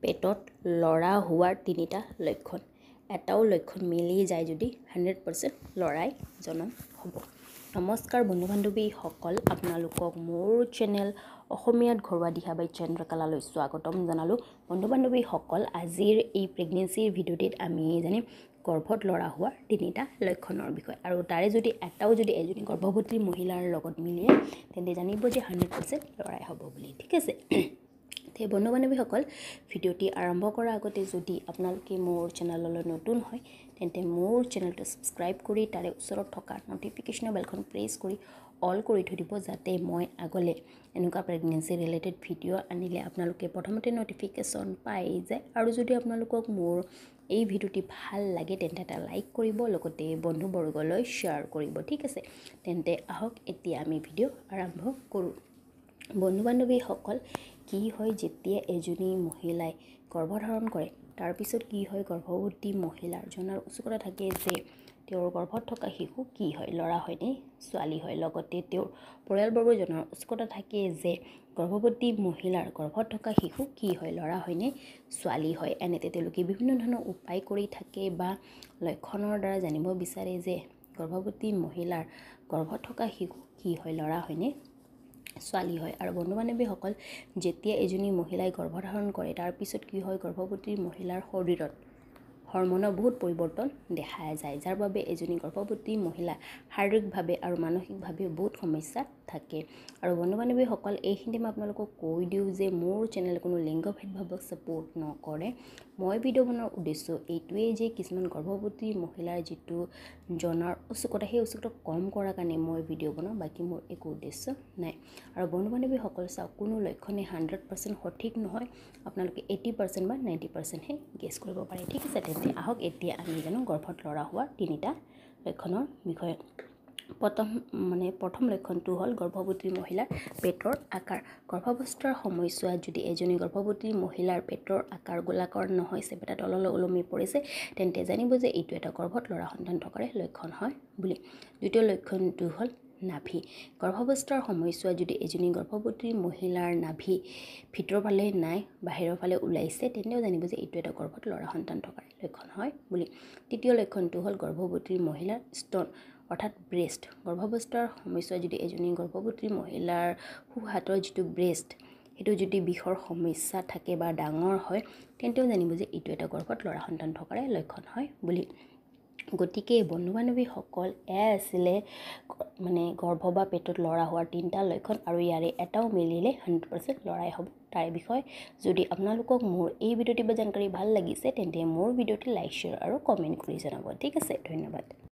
পেটত লৰা হোৱাৰ তিনিটা লক্ষণ এটাও লক্ষণ মিলি যায় যদি 100% লৰাই জনম হ'ব। নমস্কাৰ বন্ধু বান্ধৱীসকল, আপোনালোকক মোৰ চেনেল অসমীয়াত ঘৰুৱা দিহা বাই চন্দ্ৰকলালৈ স্বাগতম জনালোঁ। বন্ধু বান্ধৱীসকল, আজিৰ এই প্ৰেগনেন্সিৰ ভিডিঅ'টিত আমি জানিম গৰ্ভত লৰা হোৱাৰ তিনিটা লক্ষণৰ বিষয়ে, আৰু তাৰে যদি এটাও যদি এজনী গৰ্ভৱতী মহিলাৰ লগত মিলে তেন্তে জানিব যে 100% লৰাই হ'ব বুলি। ঠিক আছে, তে বন্ধু বান্ধৱীসকল, ভিডিঅ'টি আৰম্ভ কৰাৰ আগতে যদি আপোনালোকে মোৰ চেনেললৈ নতুন হয় তেন্তে মোৰ চেনেলটো ছাবস্ক্ৰাইব কৰি তাৰে ওচৰত থকা নটিফিকেশ্যনৰ বেলখন প্ৰেছ কৰি অল কৰি থৈ দিব, যাতে মই আগলে এনেকুৱা প্ৰেগনেন্সি ৰিলেটেড ভিডিঅ' আনিলে আপোনালোকে প্ৰথমতে নটিফিকেশ্যন পাই যায়। আৰু যদি আপোনালোকক মোৰ এই ভিডিঅ'টি ভাল লাগে তেন্তে এটা লাইক কৰিব, লগতে বন্ধুবৰ্গলৈ শ্বেয়াৰ কৰিব। ঠিক আছে, তেন্তে আহক এতিয়া আমি ভিডিঅ' আৰম্ভ কৰোঁ। বন্ধু বান্ধৱীসকল, কি হয় যেতিয়া এজনী মহিলাই গৰ্ভধাৰণ কৰে তাৰপিছত কি হয়, গৰ্ভৱতী মহিলাৰ জনাৰ উৎসুকতা থাকে যে তেওঁৰ গৰ্ভত থকা শিশু কি হয়, ল'ৰা হয়নে ছোৱালী হয়। লগতে তেওঁৰ পৰিয়ালবৰ্গৰ জনাৰ উৎসুকতা থাকে যে গৰ্ভৱতী মহিলাৰ গৰ্ভত থকা শিশু কি হয়, ল'ৰা হয়নে ছোৱালী হয়। এনেতে তেওঁলোকে বিভিন্ন ধৰণৰ উপায় কৰি থাকে বা লক্ষণৰ দ্বাৰা জানিব বিচাৰে যে গৰ্ভৱতী মহিলাৰ গৰ্ভত থকা শিশু কি হয়, ল'ৰা হয়নে ছোৱালী হয়। আৰু বন্ধু বান্ধৱীসকল, যেতিয়া এজনী মহিলাই গৰ্ভধাৰণ কৰে তাৰপিছত কি হয়, গৰ্ভৱতী মহিলাৰ শৰীৰত হৰমনৰ বহুত পৰিৱৰ্তন দেখা যায়, যাৰ বাবে এজনী গৰ্ভৱতী মহিলা শাৰীৰিকভাৱে আৰু মানসিকভাৱে বহুত সমস্যাত থাকে। আৰু বন্ধু বান্ধৱীসকল, এইখিনিতে মই আপোনালোকক কৈ দিওঁ যে মোৰ চেনেল কোনো লিংগ ভেদভাৱক ছাপোৰ্ট নকৰে। মই ভিডিঅ' বনোৱাৰ উদ্দেশ্য এইটোৱেই যে কিছুমান গৰ্ভৱতী মহিলাৰ যিটো জনাৰ উৎসুকতা, সেই উৎসুকতা কম কৰাৰ কাৰণে মই ভিডিঅ' বনাওঁ, বাকী মোৰ একো উদ্দেশ্য নাই। আৰু বন্ধু বান্ধৱীসকল চাওক, কোনো লক্ষণে 100% সঠিক নহয়, আপোনালোকে 80% বা 90%হে গেছ কৰিব পাৰে। ঠিক আছে, তেন্তে আহক এতিয়া আমি জানো গৰ্ভত লৰা হোৱাৰ তিনিটা লক্ষণৰ বিষয়ে। প্ৰথম লক্ষণটো হ'ল গৰ্ভৱতী মহিলাৰ পেটৰ আকাৰ। গৰ্ভাৱস্থাৰ সময়ছোৱাত যদি এজনী গৰ্ভৱতী মহিলাৰ পেটৰ আকাৰ গোলাকাৰ নহয়, চেপেটা তললৈ ওলমি পৰিছে, তেন্তে জানিব যে এইটো এটা গৰ্ভত ল'ৰা সন্তান থকাৰ লক্ষণ হয় বুলি। দ্বিতীয় লক্ষণটো হ'ল নাভি। গৰ্ভাৱস্থাৰ সময়ছোৱাত যদি এজনী গৰ্ভৱতী মহিলাৰ নাভি ভিতৰৰ ফালে নাই, বাহিৰৰ ফালে ওলাইছে, তেন্তেও জানিব যে এইটো এটা গৰ্ভত ল'ৰা সন্তান থকাৰ লক্ষণ হয় বুলি। তৃতীয় লক্ষণটো হ'ল গৰ্ভৱতী মহিলাৰ স্তন অৰ্থাৎ ব্ৰেষ্ট। গৰ্ভাৱস্থাৰ সময়ছোৱাত যদি এজনী গৰ্ভৱতী মহিলাৰ সোঁহাতৰ যিটো ব্ৰেষ্ট সেইটো যদি বিষৰ সমস্যা থাকে বা ডাঙৰ হয়, তেন্তেও জানিব যে এইটো এটা গৰ্ভত ল'ৰা সন্তান থকাৰ লক্ষণ হয় বুলি। গতিকে বন্ধু বান্ধৱীসকল, এয়া আছিলে গৰ্ভ বা পেটত লৰা হোৱাৰ তিনিটা লক্ষণ, আৰু ইয়াৰে এটাও মিলিলে 100% লৰাই হ'ব। তাৰে বিষয়ে যদি আপোনালোকক মোৰ এই ভিডিঅ'টি বা জানকাৰী ভাল লাগিছে তেন্তে মোৰ ভিডিঅ'টি লাইক, শ্বেয়াৰ আৰু কমেণ্ট কৰি জনাব। ঠিক আছে, ধন্যবাদ।